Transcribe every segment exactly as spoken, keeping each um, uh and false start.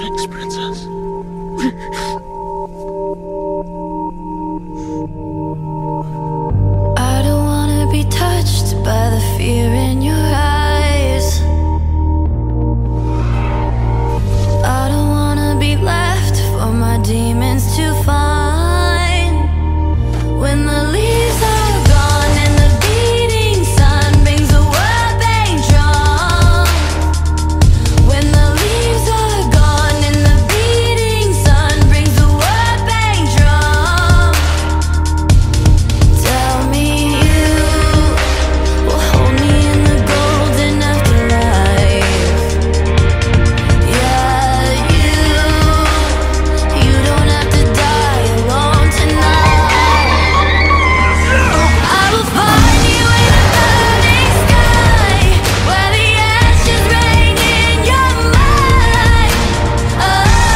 Thanks, princess. I don't wanna be touched by the fear in your eyes. I don't wanna be left for my demons to find. When the leaves are gone and the beating sun brings the world back drum. When the leaves are gone and the beating sun brings the world back drum. Tell me you will hold me in the golden afterlife. Yeah, you, you don't have to die alone tonight. I will find you in a burning sky, where the ashes rain in your mind. Ah,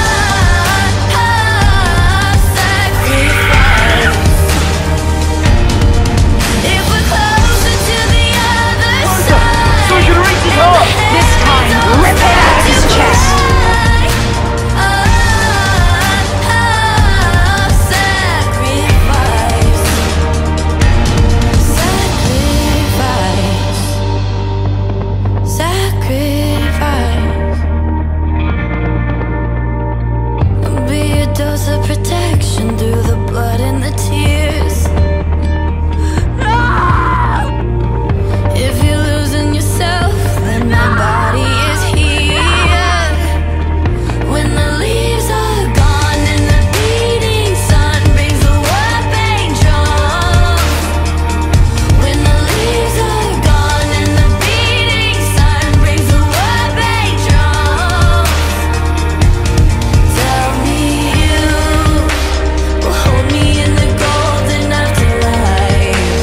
ah, sacrifice. If we're closer to the other side, So you reach it all. This time, rip it out of his chest. ah, ah, sacrifice. Sacrifice. Sacrifice. Be a dose of protection through the blood and the tears. Ah! If you're losing yourself, then my body is here. When the leaves are gone and the beating sun brings the world back drum. When the leaves are gone and the beating sun brings the world back drum. Tell me you will hold me in the golden afterlife.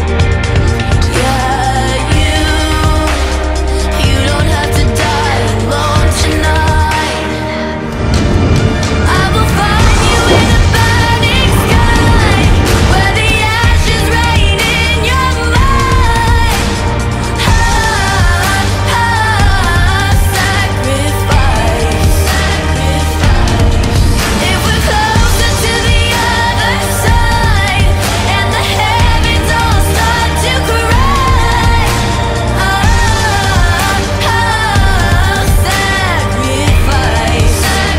Yeah, you, you don't have to die alone tonight. I will find you in a burning sky, where the ashes rain in your mind. Ah, ah, sacrifice. If we're closer to the other side, and the heavens all start to cry. Ah, ah, sacrifice.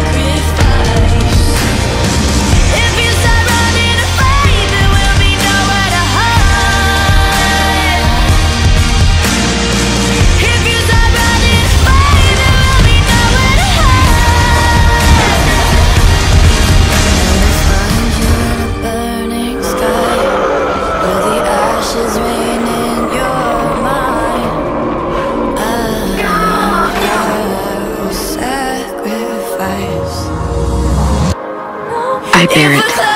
If you start running away, there will be nowhere to hide. If you start running away, there will be nowhere to hide. Find you in a burning sky, where the ashes rain in your mind. Ah, sacrifice. I bear If it. we're